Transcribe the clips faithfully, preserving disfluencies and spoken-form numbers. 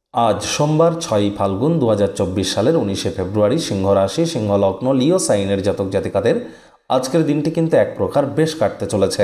আজ সোমবার ছয়ই ফাল্গুন দু হাজার চব্বিশ সালের উনিশে ফেব্রুয়ারি, সিংহ রাশি, সিংহ লগ্ন, লিও সাইনের জাতক জাতিকাদের আজকের দিনটি কিন্তু এক প্রকার বেশ কাটতে চলেছে।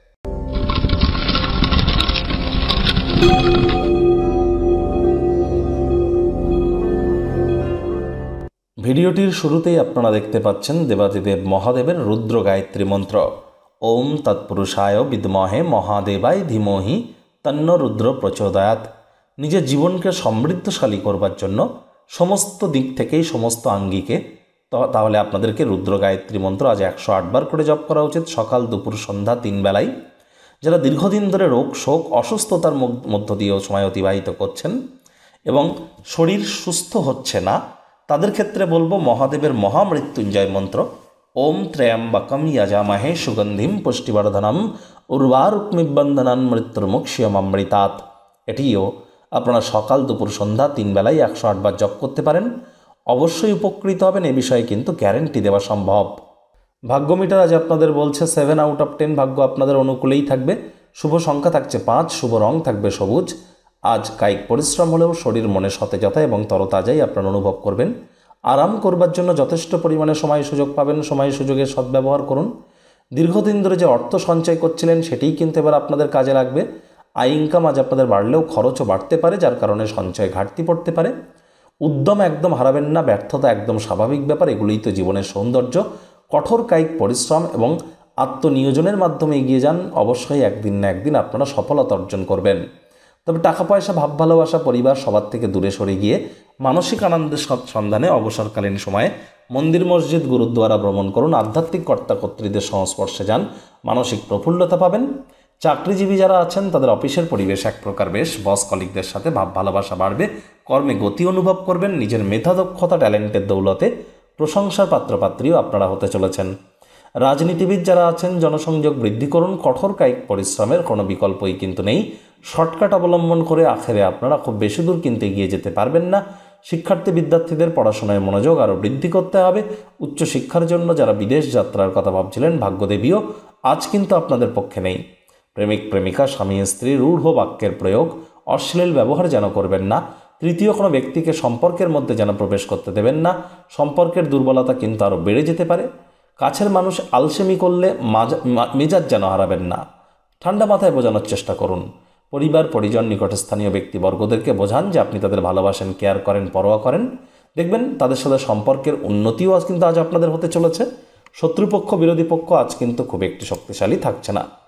ভিডিওটির শুরুতেই আপনারা দেখতে পাচ্ছেন দেবাদিদেব মহাদেবের রুদ্র গায়ত্রী মন্ত্র। ওম তৎপুরুষায় বিদ্মহে মহাদেবায় ধীমহি তন্ন রুদ্র প্রচোদয়াৎ। নিজের জীবনকে সমৃদ্ধশালী করবার জন্য সমস্ত দিক থেকেই, সমস্ত আঙ্গিকে তাহলে আপনাদেরকে রুদ্র গায়ত্রী মন্ত্র আজ একশো আটবার করে জপ করা উচিত, সকাল, দুপুর, সন্ধ্যা, তিন বেলায়। যারা দীর্ঘদিন ধরে রোগ শোক অসুস্থতার মধ্য দিয়েও সময় অতিবাহিত করছেন এবং শরীর সুস্থ হচ্ছে না, তাদের ক্ষেত্রে বলবো মহাদেবের মহামৃত্যুঞ্জয় মন্ত্র। ওম ত্র্যম্বকম যজামহে সুগন্ধিম পুষ্টিবর্ধনম উর্বারুকমিবন্ধনান মৃত্যুর্মুক্ষীয়মৃতাৎ। এটিও আপনারা সকাল, দুপুর, সন্ধ্যা, তিন বেলায় একশো আটবার জপ করতে পারেন। অবশ্যই উপকৃত হবেন, এ বিষয়ে কিন্তু গ্যারেন্টি দেওয়া সম্ভব। ভাগ্য মিটার আজ আপনাদের বলছে সেভেন আউট অফ টেন, ভাগ্য আপনাদের অনুকূলেই থাকবে। শুভ সংখ্যা থাকছে পাঁচ, শুভ রং থাকবে সবুজ। আজ কায়িক পরিশ্রম হলেও শরীর মনে সতেজতা এবং তরতাজাই আপনারা অনুভব করবেন। আরাম করবার জন্য যথেষ্ট পরিমাণে সময় সুযোগ পাবেন, সময় সুযোগের সদ্ব্যবহার করুন। দীর্ঘদিন ধরে যে অর্থ সঞ্চয় করছিলেন সেটিই কিন্তু এবার আপনাদের কাজে লাগবে। আয় ইনকাম আজ আপনাদের বাড়লেও খরচও বাড়তে পারে, যার কারণে সঞ্চয় ঘাটতি পড়তে পারে। উদ্যম একদম হারাবেন না, ব্যর্থতা একদম স্বাভাবিক ব্যাপার, এগুলোই তো জীবনের সৌন্দর্য। কঠোর কায়িক পরিশ্রম এবং আত্মনিয়োজনের মাধ্যমে এগিয়ে যান, অবশ্যই একদিন না একদিন আপনারা সফলতা অর্জন করবেন। তবে টাকা পয়সা, ভাব ভালোবাসা, পরিবার সবার থেকে দূরে সরে গিয়ে মানসিক আনন্দের সন্ধানে অবসরকালীন সময়ে মন্দির, মসজিদ, গুরুদ্বারা ভ্রমণ করুন। আধ্যাত্মিক কর্তা কর্ত্রীদের সংস্পর্শে যান, মানসিক প্রফুল্লতা পাবেন। চাকরিজীবী যারা আছেন তাদের অফিসের পরিবেশ এক প্রকার বেশ, বস কলিগদের সাথে ভাব ভালোবাসা বাড়বে, কর্মে গতি অনুভব করবেন। নিজের মেধা, দক্ষতা, ট্যালেন্টের দৌলতে প্রশংসার পাত্রপাত্রীও আপনারা হতে চলেছেন। রাজনীতিবিদ যারা আছেন জনসংযোগ বৃদ্ধি করুন। কঠোর কায়িক পরিশ্রমের কোনো বিকল্পই কিন্তু নেই। শর্টকাট অবলম্বন করে আখেরে আপনারা খুব বেশি দূর কিন্তু এগিয়ে যেতে পারবেন না। শিক্ষার্থী বিদ্যার্থীদের পড়াশোনায় মনোযোগ আরও বৃদ্ধি করতে হবে। উচ্চশিক্ষার জন্য যারা বিদেশ যাত্রার কথা ভাবছিলেন, ভাগ্যদেবীও আজ কিন্তু আপনাদের পক্ষে নেই। প্রেমিক প্রেমিকা, স্বামী স্ত্রী রূঢ় বাক্যের প্রয়োগ, অশ্লীল ব্যবহার যেন করবেন না। তৃতীয় কোনো ব্যক্তিকে সম্পর্কের মধ্যে যেন প্রবেশ করতে দেবেন না। সম্পর্কের দুর্বলতা কিন্তু আরও বেড়ে যেতে পারে। কাছের মানুষ আলসেমি করলে মেজাজ যেন হারাবেন না। ঠান্ডা মাথায় বোঝানোর চেষ্টা করুন। পরিবার, পরিজন, নিকটে স্থানীয় ব্যক্তিবর্গদেরকে বোঝান যে আপনি তাদের ভালোবাসেন, কেয়ার করেন, পরোয়া করেন। দেখবেন তাদের সাথে সম্পর্কের উন্নতিও আজ কিন্তু আজ আপনাদের হতে চলেছে। শত্রুপক্ষ, বিরোধী পক্ষ আজ কিন্তু খুব একটি শক্তিশালী থাকছে না।